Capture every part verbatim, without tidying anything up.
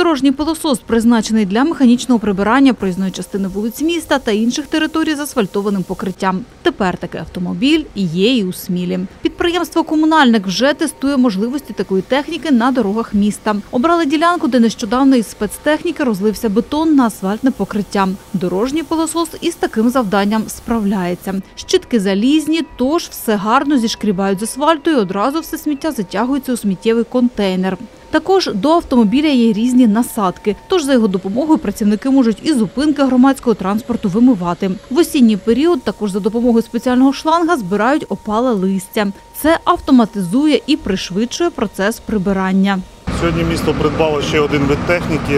Дорожній пилосос призначений для механічного прибирання проїзної частини вулиць міста та інших територій з асфальтованим покриттям. Тепер такий автомобіль є і у Смілі. Підприємство «Комунальник» вже тестує можливості такої техніки на дорогах міста. Обрали ділянку, де нещодавно із спецтехніки розлився бетон на асфальтне покриття. Дорожній пилосос із таким завданням справляється. Щітки залізні, тож все гарно зішкрібають з асфальту і одразу все сміття затягується у сміттєвий контейнер. Також до автомобіля є різні насадки, тож за його допомогою працівники можуть і зупинки громадського транспорту вимивати. В осінній період також за допомогою спеціального шланга збирають опале листя. Це автоматизує і пришвидшує процес прибирання. Сьогодні місто придбало ще один вид техніки,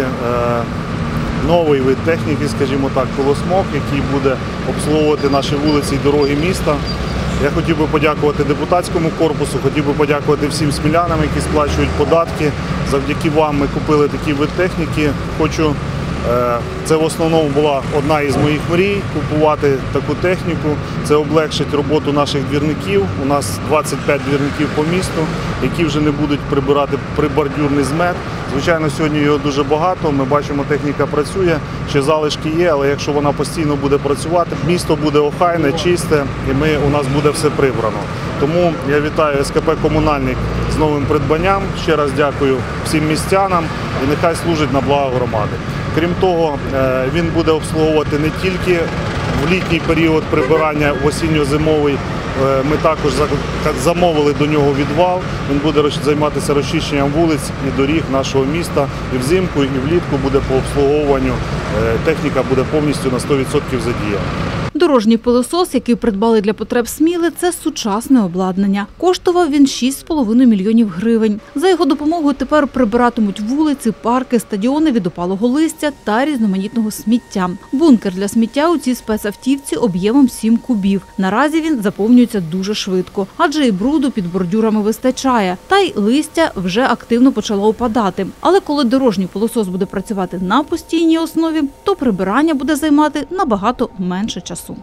новий вид техніки, скажімо так, пилосмок, який буде обслуговувати наші вулиці і дороги міста. Я хотів би подякувати депутатському корпусу, хотів би подякувати всім смілянам, які сплачують податки. Завдяки вам ми купили такий вид техніки. Хочу, це в основному була одна із моїх мрій – купувати таку техніку. Це облегшить роботу наших двірників. У нас двадцять п'ять двірників по місту, які вже не будуть прибирати прибордюрний змет. Звичайно, сьогодні його дуже багато, ми бачимо, техніка працює, ще залишки є, але якщо вона постійно буде працювати, місто буде охайне, чисте і ми, у нас буде все прибрано. Тому я вітаю ес ка пе «Комунальник» з новим придбанням, ще раз дякую всім містянам і нехай служить на благо громади. Крім того, він буде обслуговувати не тільки в літній період прибирання, в осінньо-зимовий. Ми також замовили до нього відвал, він буде займатися розчищенням вулиць і доріг нашого міста. І взимку, і влітку буде по обслуговуванню, техніка буде повністю на сто відсотків задіяна. Дорожній пилосос, який придбали для потреб Сміли, це сучасне обладнання. Коштував він шість з половиною мільйонів гривень. За його допомогою тепер прибиратимуть вулиці, парки, стадіони від опалого листя та різноманітного сміття. Бункер для сміття у цій спецавтівці об'ємом сім кубів. Наразі він заповнюється дуже швидко, адже і бруду під бордюрами вистачає. Та й листя вже активно почало опадати. Але коли дорожній пилосос буде працювати на постійній основі, то прибирання буде займати набагато менше часу.